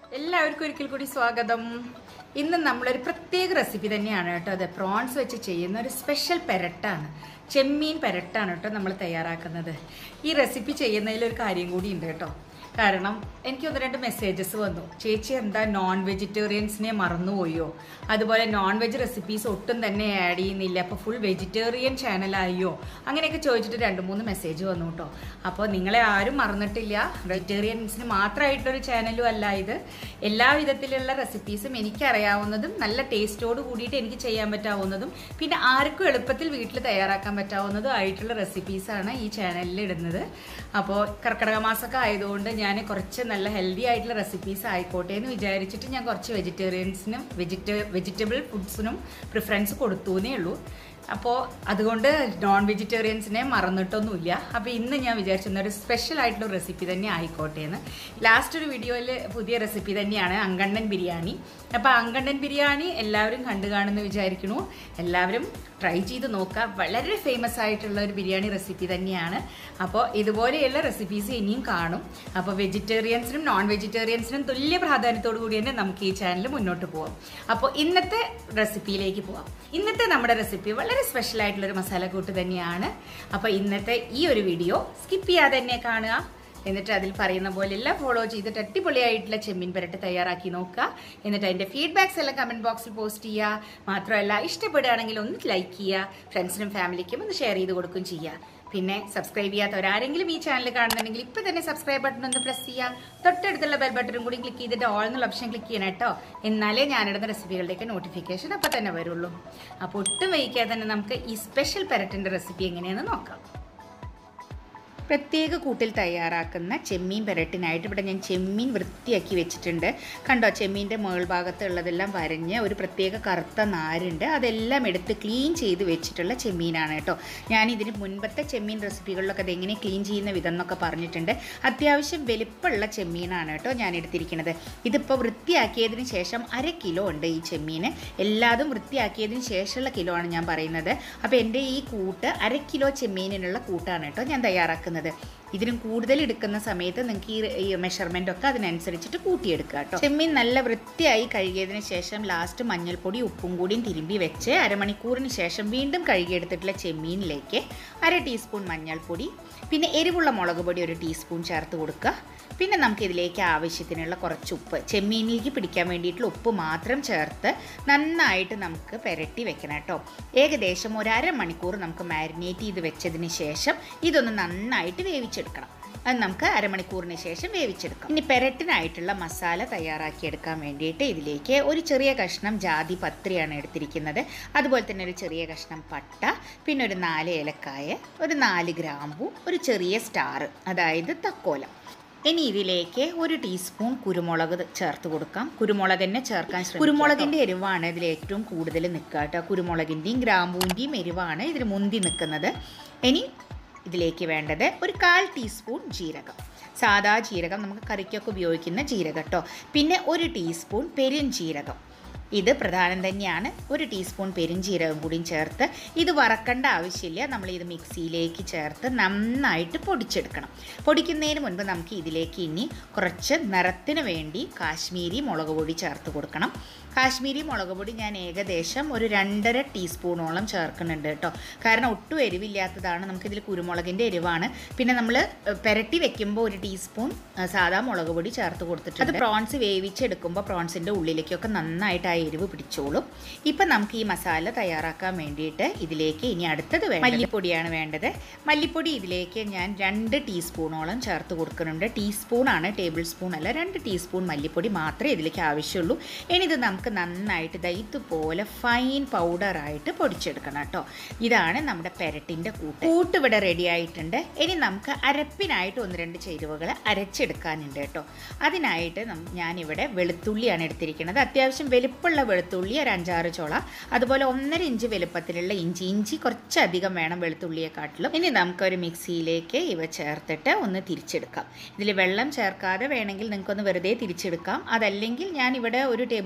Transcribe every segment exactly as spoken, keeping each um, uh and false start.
എല്ലാവർക്കും ഒരിക്കൽ കൂടി സ്വാഗതം. ഇന്ന് നമ്മളൊരു പ്രത്യേക റെസിപ്പി തന്നെയാണ് കേട്ടോ. അത് പ്രോൺസ് വെച്ച് ചെയ്യുന്ന ഒരു സ്പെഷ്യൽ പെരട്ടാണ്, ചെമ്മീൻ പെരട്ടാണ് കേട്ടോ നമ്മൾ തയ്യാറാക്കുന്നത്. ഈ റെസിപ്പി ചെയ്യുന്നതിൽ ഒരു കാര്യം കൂടി ഉണ്ട് കേട്ടോ. കാരണം എനിക്ക് ഒന്ന് രണ്ട് മെസ്സേജസ് വന്നു, ചേച്ചി എന്താ നോൺ വെജിറ്റേറിയൻസിനെ മറന്നുപോയോ, അതുപോലെ നോൺ വെജ് റെസിപ്പീസ് ഒട്ടും തന്നെ ആഡ് ചെയ്യുന്നില്ല, അപ്പോൾ ഫുൾ വെജിറ്റേറിയൻ ചാനലായോ, അങ്ങനെയൊക്കെ ചോദിച്ചിട്ട് രണ്ട് മൂന്ന് മെസ്സേജ് വന്നു കേട്ടോ. അപ്പോൾ നിങ്ങളെ ആരും മറന്നിട്ടില്ല, വെജിറ്റേറിയൻസിന് മാത്രമായിട്ടൊരു ചാനലും അല്ല ഇത്. എല്ലാ വിധത്തിലുള്ള റെസിപ്പീസും എനിക്കറിയാവുന്നതും നല്ല ടേസ്റ്റോട് കൂടിയിട്ട് എനിക്ക് ചെയ്യാൻ പറ്റാവുന്നതും പിന്നെ ആർക്കും എളുപ്പത്തിൽ വീട്ടിൽ തയ്യാറാക്കാൻ പറ്റാവുന്നതും ആയിട്ടുള്ള റെസിപ്പീസാണ് ഈ ചാനലിൽ ഇടുന്നത്. അപ്പോൾ കർക്കിടക മാസമൊക്കെ ആയതുകൊണ്ട് ഞാൻ കുറച്ച് നല്ല ഹെൽത്തി ആയിട്ടുള്ള റെസിപ്പീസ് ആയിക്കോട്ടെ എന്ന് വിചാരിച്ചിട്ട് ഞാൻ കുറച്ച് വെജിറ്റേറിയൻസിനും വെജിറ്റ വെജിറ്റബിൾ ഫുഡ്സിനും പ്രിഫറൻസ് കൊടുത്തൂന്നേ ഉള്ളൂ. അപ്പോൾ അതുകൊണ്ട് നോൺ വെജിറ്റേറിയൻസിനെ മറന്നിട്ടൊന്നുമില്ല. അപ്പോൾ ഇന്ന് ഞാൻ വിചാരിച്ചിരുന്ന ഒരു സ്പെഷ്യൽ ആയിട്ടുള്ള റെസിപ്പി തന്നെ ആയിക്കോട്ടെ എന്ന്. ലാസ്റ്റ് ഒരു വീഡിയോയിൽ പുതിയ റെസിപ്പി തന്നെയാണ് അങ്കണ്ണൻ ബിരിയാണി. അപ്പോൾ അങ്കണ്ണൻ ബിരിയാണി എല്ലാവരും കണ്ടു കാണുമെന്ന് വിചാരിക്കുന്നു. എല്ലാവരും ട്രൈ ചെയ്ത് നോക്കുക. വളരെ ഫേമസ് ആയിട്ടുള്ള ഒരു ബിരിയാണി റെസിപ്പി തന്നെയാണ്. അപ്പോൾ ഇതുപോലെയുള്ള റെസിപ്പീസ് ഇനിയും കാണും. അപ്പോൾ വെജിറ്റേറിയൻസിനും നോൺ വെജിറ്റേറിയൻസിനും തുല്യ പ്രാധാന്യത്തോടു കൂടി തന്നെ നമുക്ക് ഈ ചാനൽ മുന്നോട്ട് പോകാം. അപ്പോൾ ഇന്നത്തെ റെസിപ്പിയിലേക്ക് പോവാം. ഇന്നത്തെ നമ്മുടെ റെസിപ്പി വളരെ സ്പെഷ്യൽ ആയിട്ടുള്ളൊരു മസാലക്കൂട്ട് തന്നെയാണ്. അപ്പോൾ ഇന്നത്തെ ഈ ഒരു വീഡിയോ സ്കിപ്പ് ചെയ്യാതെ തന്നെ കാണുക. എന്നിട്ട് അതിൽ പറയുന്ന പോലെ എല്ലാം ഫോളോ ചെയ്തിട്ട് അടിപൊളിയായിട്ടുള്ള ചെമ്മീൻ പെരട്ട് തയ്യാറാക്കി നോക്കുക. എന്നിട്ട് അതിൻ്റെ ഫീഡ്ബാക്സ് എല്ലാം കമൻറ്റ് ബോക്സിൽ പോസ്റ്റ് ചെയ്യുക. മാത്രമല്ല ഇഷ്ടപ്പെടുകയാണെങ്കിൽ ഒന്ന് ലൈക്ക് ചെയ്യുക, ഫ്രണ്ട്സിനും ഫാമിലിക്കും ഒന്ന് ഷെയർ ചെയ്ത് കൊടുക്കുകയും ചെയ്യുക. പിന്നെ സബ്സ്ക്രൈബ് ചെയ്യാത്തവരാരെങ്കിലും ഈ ചാനൽ കാണുന്നുണ്ടെങ്കിൽ ഇപ്പം തന്നെ സബ്സ്ക്രൈബ് ബട്ടൺ ഒന്ന് പ്രസ് ചെയ്യുക. തൊട്ടടുത്തുള്ള ബെൽ ബട്ടണും കൂടി ക്ലിക്ക് ചെയ്തിട്ട് ഓൾ എന്നുള്ള ഓപ്ഷൻ ക്ലിക്ക് ചെയ്യണം കേട്ടോ. എന്നാലേ ഞാനിടുന്ന റെസിപ്പികളുടെയൊക്കെ നോട്ടിഫിക്കേഷൻ അപ്പം തന്നെ വരുള്ളൂ. അപ്പോൾ ഒട്ടും വൈകാതെ തന്നെ നമുക്ക് ഈ സ്പെഷ്യൽ പെരട്ടിൻ്റെ റെസിപ്പി എങ്ങനെയാണെന്ന് നോക്കാം. പ്രത്യേക കൂട്ടിൽ തയ്യാറാക്കുന്ന ചെമ്മീൻ പെരട്ടിനായിട്ട് ഇവിടെ ഞാൻ ചെമ്മീൻ വൃത്തിയാക്കി വെച്ചിട്ടുണ്ട്. കണ്ടോ, ചെമ്മീൻ്റെ മേൾഭാഗത്തുള്ളതെല്ലാം വരഞ്ഞ് ഒരു പ്രത്യേക കറുത്ത നാരുണ്ട്, അതെല്ലാം എടുത്ത് ക്ലീൻ ചെയ്ത് വെച്ചിട്ടുള്ള ചെമ്മീനാണ് കേട്ടോ. ഞാൻ ഇതിന് മുൻപത്തെ ചെമ്മീൻ റെസിപ്പികളിലൊക്കെ അതെങ്ങനെ ക്ലീൻ ചെയ്യുന്ന വിധം എന്നൊക്കെ പറഞ്ഞിട്ടുണ്ട്. അത്യാവശ്യം വലിപ്പമുള്ള ചെമ്മീനാണ് കേട്ടോ ഞാൻ എടുത്തിരിക്കുന്നത്. ഇതിപ്പോൾ വൃത്തിയാക്കിയതിന് ശേഷം അര കിലോ ഉണ്ട് ഈ ചെമ്മീൻ. എല്ലാതും വൃത്തിയാക്കിയതിന് ശേഷമുള്ള കിലോ ആണ് ഞാൻ പറയുന്നത്. അപ്പോൾ എൻ്റെ ഈ കൂട്ട് അര കിലോ ചെമ്മീനിനുള്ള കൂട്ടാണ് കേട്ടോ ഞാൻ തയ്യാറാക്കുന്നത്. ഇതിനും കൂടുതൽ എടുക്കുന്ന സമയത്ത് നിങ്ങൾക്ക് ഈ മെഷർമെൻ്റ് ഒക്കെ അതിനനുസരിച്ചിട്ട് കൂട്ടിയെടുക്കുക കേട്ടോ. ചെമ്മീൻ നല്ല വൃത്തിയായി കഴുകിയതിന് ശേഷം ലാസ്റ്റ് മഞ്ഞൾപ്പൊടി ഉപ്പും കൂടിയും തിരുമ്പി വെച്ച് അരമണിക്കൂറിന് ശേഷം വീണ്ടും കഴുകിയെടുത്തിട്ടുള്ള ചെമ്മീനിലേക്ക് അര ടീസ്പൂൺ മഞ്ഞൾപ്പൊടി, പിന്നെ എരിവുള്ള മുളക് പൊടി ഒരു ടീസ്പൂൺ ചേർത്ത് കൊടുക്കുക. പിന്നെ നമുക്കിതിലേക്ക് ആവശ്യത്തിനുള്ള കുറച്ച് ഉപ്പ്, ചെമ്മീനിലേക്ക് പിടിക്കാൻ വേണ്ടിയിട്ടുള്ള ഉപ്പ് മാത്രം ചേർത്ത് നന്നായിട്ട് നമുക്ക് പുരട്ടി വെക്കണം കേട്ടോ. ഏകദേശം ഒരു അരമണിക്കൂർ നമുക്ക് മാരിനേറ്റ് ചെയ്ത് വെച്ചതിന് ശേഷം ഇതൊന്ന് നന്നായിട്ട് വേവിച്ചെടുക്കണം. അത് നമുക്ക് അരമണിക്കൂറിന് ശേഷം വേവിച്ചെടുക്കാം. ഇനി പെരട്ടിനായിട്ടുള്ള മസാല തയ്യാറാക്കിയെടുക്കാൻ വേണ്ടിയിട്ട് ഇതിലേക്ക് ഒരു ചെറിയ കഷ്ണം ജാതി പത്രിയാണ് എടുത്തിരിക്കുന്നത്. അതുപോലെ തന്നെ ഒരു ചെറിയ കഷ്ണം പട്ട, പിന്നെ ഒരു നാല് ഏലക്കായ, ഒരു നാല് ഗ്രാമ്പു, ഒരു ചെറിയ സ്റ്റാർ അതായത് തക്കോലം. ഇനി ഇതിലേക്ക് ഒരു ടീസ്പൂൺ കുരുമുളക് ചേർത്ത് കൊടുക്കാം. കുരുമുളക് തന്നെ ചേർക്കാൻ ശ്രമിക്കുക. കുരുമുളകിൻ്റെ എരിവാണ് ഇതിൽ ഏറ്റവും കൂടുതൽ നിൽക്കുക കേട്ടോ. കുരുമുളകിൻ്റെയും ഗ്രാമ്പൂവിൻ്റെയും എരിവാണ് ഇതിൽ മുന്തി നിൽക്കുന്നത്. ഇനി ഇതിലേക്ക് വേണ്ടത് ഒരു കാൽ ടീസ്പൂൺ ജീരകം, സാദാ ജീരകം, നമുക്ക് കറിക്കൊക്കെ ഉപയോഗിക്കുന്ന ജീരകം കേട്ടോ. പിന്നെ ഒരു ടീസ്പൂൺ പെരുംജീരകം, ഇത് പ്രധാനം തന്നെയാണ്. ഒരു ടീസ്പൂൺ പെരുംജീരകം കൂടിയും ചേർത്ത് ഇത് വറക്കേണ്ട ആവശ്യമില്ല. നമ്മൾ ഇത് മിക്സിയിലേക്ക് ചേർത്ത് നന്നായിട്ട് പൊടിച്ചെടുക്കണം. പൊടിക്കുന്നതിന് മുൻപ് നമുക്ക് ഇതിലേക്ക് ഇനി കുറച്ച് നിറത്തിന് വേണ്ടി കാശ്മീരി മുളക് പൊടി ചേർത്ത് കൊടുക്കണം. കാശ്മീരി മുളക് പൊടി ഞാൻ ഏകദേശം ഒരു രണ്ടര ടീസ്പൂണോളം ചേർക്കുന്നുണ്ട് കേട്ടോ. കാരണം ഒട്ടും എരിവില്ലാത്തതാണ്, നമുക്കിതിൽ കുരുമുളകിൻ്റെ എരിവാണ്. പിന്നെ നമ്മൾ പുരട്ടി വെക്കുമ്പോൾ ഒരു ടീസ്പൂൺ സാധാ മുളക് പൊടി ചേർത്ത് കൊടുത്തിട്ടുണ്ട്. അത് പ്രോൺസ് വേവിച്ചെടുക്കുമ്പോൾ പ്രോൺസിൻ്റെ ഉള്ളിലേക്കൊക്കെ നന്നായിട്ട് ആ എരിവ് പിടിച്ചോളും. ഇപ്പം നമുക്ക് ഈ മസാല തയ്യാറാക്കാൻ വേണ്ടിയിട്ട് ഇതിലേക്ക് ഇനി അടുത്തത് വേണ്ടത് മല്ലിപ്പൊടിയാണ് വേണ്ടത്. മല്ലിപ്പൊടി ഇതിലേക്ക് ഞാൻ രണ്ട് ടീസ്പൂണോളം ചേർത്ത് കൊടുക്കുന്നുണ്ട്. ടീസ്പൂണാണ്, ടേബിൾ സ്പൂൺ അല്ല. രണ്ട് ടീസ്പൂൺ മല്ലിപ്പൊടി മാത്രമേ ഇതിലേക്ക് ആവശ്യമുള്ളൂ. ഇനി ഇത് നമുക്ക് നന്നായിട്ട് ഇതുപോലെ ഫൈൻ പൗഡറായിട്ട് പൊടിച്ചെടുക്കണം കേട്ടോ. ഇതാണ് നമ്മുടെ പെരട്ടിൻ്റെ കൂട്ട്. കൂട്ട് ഇവിടെ റെഡി ആയിട്ടുണ്ട്. ഇനി നമുക്ക് അരപ്പിനായിട്ട് ഒന്ന് രണ്ട് ചേരുവകൾ അരച്ചെടുക്കാനുണ്ട് കേട്ടോ. അതിനായിട്ട് ഞാനിവിടെ വെളുത്തുള്ളിയാണ് എടുത്തിരിക്കുന്നത്. അത്യാവശ്യം വലുപ്പമുള്ള വെളുത്തുള്ളി ഒരു അഞ്ചാറ് ചോള, അതുപോലെ ഒന്നര ഇഞ്ച് വലുപ്പത്തിലുള്ള ഇഞ്ചി. ഇഞ്ചി കുറച്ചധികം വേണം വെളുത്തുള്ളിയെക്കാട്ടിലും. ഇനി നമുക്കൊരു മിക്സിയിലേക്ക് ഇവ ചേർത്തിട്ട് ഒന്ന് തിരിച്ചെടുക്കാം. ഇതിൽ വെള്ളം ചേർക്കാതെ വേണമെങ്കിൽ നിങ്ങൾക്കൊന്ന് വെറുതെ തിരിച്ചെടുക്കാം. അതല്ലെങ്കിൽ ഞാനിവിടെ ഒരു ടേബിൾ സ്പൂൺ വെള്ളം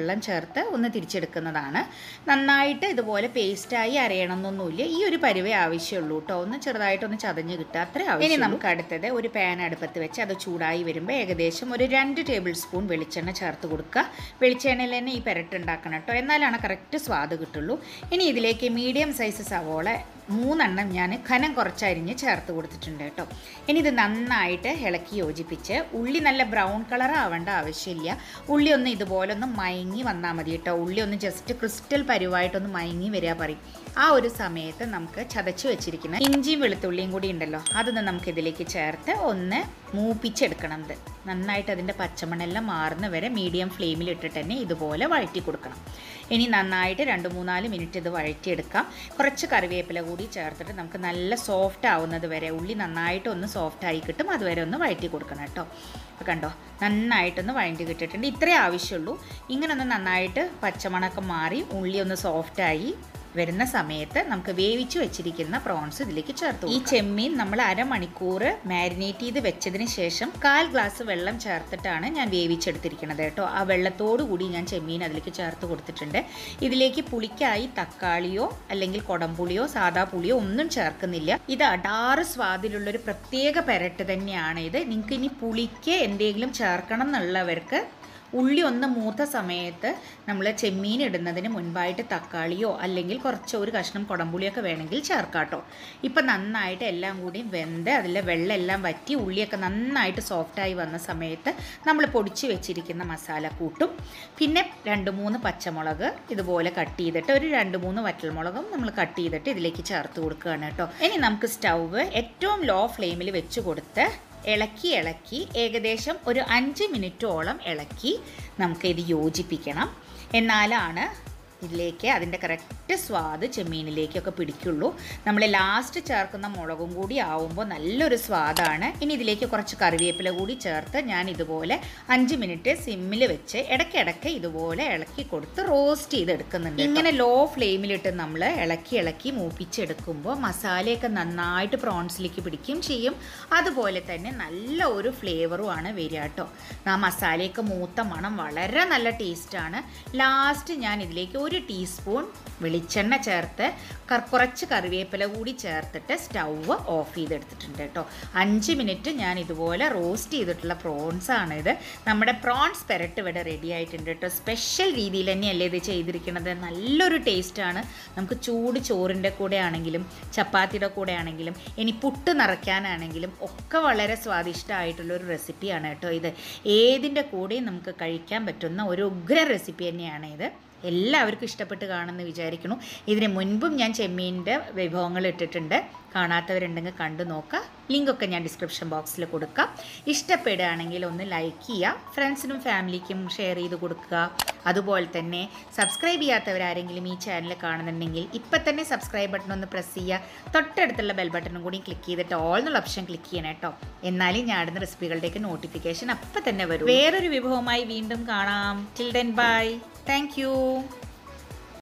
വെള്ളം ചേർത്ത് ഒന്ന് തിരിച്ചെടുക്കുന്നതാണ്. നന്നായിട്ട് ഇതുപോലെ പേസ്റ്റായി അരയണമെന്നൊന്നുമില്ല, ഈ ഒരു പരുവേ ആവശ്യമുള്ളൂ കേട്ടോ. ഒന്ന് ചെറുതായിട്ടൊന്ന് ചതഞ്ഞ് കിട്ടുക, അത്രേ ആവശ്യം. ഇനി നമുക്ക് അടുത്തത് ഒരു പാൻ അടുപ്പത്ത് വെച്ച് അത് ചൂടായി വരുമ്പോൾ ഏകദേശം ഒരു രണ്ട് ടേബിൾ സ്പൂൺ വെളിച്ചെണ്ണ ചേർത്ത് കൊടുക്കുക. വെളിച്ചെണ്ണയിൽ തന്നെ ഈ പെരട്ട് ഉണ്ടാക്കണം കേട്ടോ, എന്നാലാണ് കറക്റ്റ് സ്വാദ് കിട്ടുള്ളൂ. ഇനി ഇതിലേക്ക് മീഡിയം സൈസ് സവോള മൂന്നെണ്ണം ഞാൻ കനം കുറച്ചരിഞ്ഞ് ചേർത്ത് കൊടുത്തിട്ടുണ്ട് കേട്ടോ. ഇനി ഇത് നന്നായിട്ട് ഇളക്കി യോജിപ്പിച്ച്, ഉള്ളി നല്ല ബ്രൗൺ കളർ ആവേണ്ട ആവശ്യമില്ല, ഉള്ളി ഒന്ന് ഇതുപോലെ ഒന്ന് മയങ്ങി വന്നാൽ മതി കേട്ടോ. ഉള്ളി ഒന്ന് ജസ്റ്റ് ക്രിസ്റ്റൽ പരുവായിട്ടൊന്ന് മയങ്ങി വരിക പറയും. ആ ഒരു സമയത്ത് നമുക്ക് ചതച്ച് വെച്ചിരിക്കുന്ന ഇഞ്ചിയും വെളുത്തുള്ളിയും കൂടി ഉണ്ടല്ലോ, അതൊന്ന് നമുക്ക് ഇതിലേക്ക് ചേർത്ത് ഒന്ന് മൂപ്പിച്ചെടുക്കണം. ഇത് നന്നായിട്ട് അതിൻ്റെ പച്ചമണെല്ലാം മാറുന്ന വരെ മീഡിയം ഫ്ലെയിമിൽ ഇട്ടിട്ട് തന്നെ ഇതുപോലെ വഴറ്റി കൊടുക്കണം. ഇനി നന്നായിട്ട് രണ്ട് മൂന്നാല് മിനിറ്റ് ഇത് വഴറ്റിയെടുക്കാം. കുറച്ച് കറിവേപ്പില കൂടി ചേർത്തിട്ട് നമുക്ക് നല്ല സോഫ്റ്റ് ആവുന്നത് വരെ, ഉള്ളി നന്നായിട്ടൊന്ന് സോഫ്റ്റ് ആയി കിട്ടും, അതുവരെ ഒന്ന് വഴറ്റി കൊടുക്കണം കേട്ടോ. അപ്പോൾ കണ്ടോ നന്നായിട്ടൊന്ന് വഴറ്റി കിട്ടിയിട്ടുണ്ട്. ഇത്രേ ആവശ്യമുള്ളൂ. ഇങ്ങനെ ഒന്ന് നന്നായിട്ട് പച്ചമണക്കം മാറി ഉള്ളി ഒന്ന് സോഫ്റ്റായി വരുന്ന സമയത്ത് നമുക്ക് വേവിച്ച് വെച്ചിരിക്കുന്ന പ്രോൺസ് ഇതിലേക്ക് ചേർത്ത് കൊടുക്കാം. ഈ ചെമ്മീൻ നമ്മൾ അരമണിക്കൂർ മാരിനേറ്റ് ചെയ്ത് വെച്ചതിന് ശേഷം കാൽ ഗ്ലാസ് വെള്ളം ചേർത്തിട്ടാണ് ഞാൻ വേവിച്ചെടുത്തിരിക്കുന്നത് കേട്ടോ. ആ വെള്ളത്തോടു കൂടി ഞാൻ ചെമ്മീൻ അതിലേക്ക് ചേർത്ത് കൊടുത്തിട്ടുണ്ട്. ഇതിലേക്ക് പുളിക്കായി തക്കാളിയോ അല്ലെങ്കിൽ കൊടംപുളിയോ സാദാ പുളിയോ ഒന്നും ചേർക്കുന്നില്ല. ഇത് അടാറ് സ്വാദിലുള്ളൊരു പ്രത്യേക പെരട്ട് തന്നെയാണ് ഇത്. നിങ്ങൾക്ക് ഇനി പുളിക്ക് എന്തെങ്കിലും ചേർക്കണം എന്നുള്ളവർക്ക് ഉള്ളി ഒന്ന് മൂത്ത സമയത്ത് നമ്മൾ ചെമ്മീൻ ഇടുന്നതിന് മുൻപായിട്ട് തക്കാളിയോ അല്ലെങ്കിൽ കുറച്ച് ഒരു കഷ്ണം കുടംപുളിയൊക്കെ വേണമെങ്കിൽ ചേർക്കാട്ടോ. ഇപ്പം നന്നായിട്ട് എല്ലാം കൂടി വെന്ത് അതിലെ വെള്ളം എല്ലാം വറ്റി ഉള്ളിയൊക്കെ നന്നായിട്ട് സോഫ്റ്റായി വന്ന സമയത്ത് നമ്മൾ പൊടിച്ച് വെച്ചിരിക്കുന്ന മസാല കൂട്ടും, പിന്നെ രണ്ട് മൂന്ന് പച്ചമുളക് ഇതുപോലെ കട്ട് ചെയ്തിട്ട് ഒരു രണ്ട് മൂന്ന് വറ്റൽമുളകും നമ്മൾ കട്ട് ചെയ്തിട്ട് ഇതിലേക്ക് ചേർത്ത് കൊടുക്കുകയാണ് കേട്ടോ. ഇനി നമുക്ക് സ്റ്റൗവ് ഏറ്റവും ലോ ഫ്ലെയിമിൽ വെച്ച് കൊടുത്ത് ഇളക്കി ഇളക്കി ഏകദേശം ഒരു അഞ്ച് മിനിറ്റോളം ഇളക്കി നമുക്ക് ഇത് യോജിപ്പിക്കണം. എന്നാലാണ് ഇതിലേക്ക് അതിൻ്റെ കറക്റ്റ് സ്വാദ് ചെമ്മീനിലേക്കൊക്കെ പിടിക്കുള്ളൂ. നമ്മൾ ലാസ്റ്റ് ചേർക്കുന്ന മുളകും കൂടി ആവുമ്പോൾ നല്ലൊരു സ്വാദാണ്. ഇനി ഇതിലേക്ക് കുറച്ച് കറിവേപ്പില കൂടി ചേർത്ത് ഞാൻ ഇതുപോലെ അഞ്ച് മിനിറ്റ് സിമ്മിൽ വെച്ച് ഇടയ്ക്കിടയ്ക്ക് ഇതുപോലെ ഇളക്കി കൊടുത്ത് റോസ്റ്റ് ചെയ്തെടുക്കുന്നുണ്ട്. ഇങ്ങനെ ലോ ഫ്ലെയിമിലിട്ട് നമ്മൾ ഇളക്കി ഇളക്കി മൂപ്പിച്ചെടുക്കുമ്പോൾ മസാലയൊക്കെ നന്നായിട്ട് പ്രോൺസിലേക്ക് പിടിക്കുകയും ചെയ്യും. അതുപോലെ തന്നെ നല്ല ഒരു ഫ്ലേവറുമാണ് വരിക കേട്ടോ. ആ മസാലയൊക്കെ മൂത്ത മണം വളരെ നല്ല ടേസ്റ്റാണ്. ലാസ്റ്റ് ഞാൻ ഇതിലേക്ക് ഒരു ടീസ്പൂൺ വെളിച്ചെണ്ണ ചേർത്ത് കുറച്ച് കറിവേപ്പില കൂടി ചേർത്തിട്ട് സ്റ്റൗവ് ഓഫ് ചെയ്തെടുത്തിട്ടുണ്ട് കേട്ടോ. അഞ്ച് മിനിറ്റ് ഞാൻ ഇതുപോലെ റോസ്റ്റ് ചെയ്തിട്ടുള്ള പ്രോൺസാണ് ഇത്. നമ്മുടെ പ്രോൺസ് പെരട്ട് ഇവിടെ റെഡി ആയിട്ടുണ്ട് കേട്ടോ. സ്പെഷ്യൽ രീതിയിൽ തന്നെയല്ലേ ഇത് ചെയ്തിരിക്കുന്നത്. നല്ലൊരു ടേസ്റ്റാണ്. നമുക്ക് ചൂട് ചോറിൻ്റെ കൂടെ ആണെങ്കിലും ചപ്പാത്തിയുടെ കൂടെ ആണെങ്കിലും ഇനി പുട്ട് നിറയ്ക്കാനാണെങ്കിലും ഒക്കെ വളരെ സ്വാദിഷ്ടമായിട്ടുള്ളൊരു റെസിപ്പിയാണ് കേട്ടോ ഇത്. ഏതിൻ്റെ കൂടെയും നമുക്ക് കഴിക്കാൻ പറ്റുന്ന ഒരു ഉഗ്ര റെസിപ്പി തന്നെയാണ് ഇത്. എല്ലാവർക്കും ഇഷ്ടപ്പെട്ട് കാണുമെന്ന് വിചാരിക്കുന്നു. ഇതിന് മുൻപും ഞാൻ ചെമ്മീൻ്റെ വിഭവങ്ങൾ ഇട്ടിട്ടുണ്ട്, കാണാത്തവരുണ്ടെങ്കിൽ കണ്ടു നോക്കുക. ലിങ്കൊക്കെ ഞാൻ ഡിസ്ക്രിപ്ഷൻ ബോക്സിൽ കൊടുക്കാം. ഇഷ്ടപ്പെടുകയാണെങ്കിൽ ഒന്ന് ലൈക്ക് ചെയ്യുക, ഫ്രണ്ട്സിനും ഫാമിലിക്കും ഷെയർ ചെയ്ത് കൊടുക്കുക. അതുപോലെ തന്നെ സബ്സ്ക്രൈബ് ചെയ്യാത്തവരാരെങ്കിലും ഈ ചാനൽ കാണുന്നുണ്ടെങ്കിൽ ഇപ്പം തന്നെ സബ്സ്ക്രൈബ് ബട്ടൺ ഒന്ന് പ്രസ് ചെയ്യുക. തൊട്ടടുത്തുള്ള ബെൽ ബട്ടണും കൂടി ക്ലിക്ക് ചെയ്തിട്ട് ഓൾ എന്നുള്ള ഓപ്ഷൻ ക്ലിക്ക് ചെയ്യണം കേട്ടോ. എന്നാലും ഞാൻ ഇടുന്ന റെസിപ്പികളുടെയൊക്കെ നോട്ടിഫിക്കേഷൻ അപ്പം തന്നെ വരും. വേറൊരു വിഭവമായി വീണ്ടും കാണാം. Till then bye. Thank you.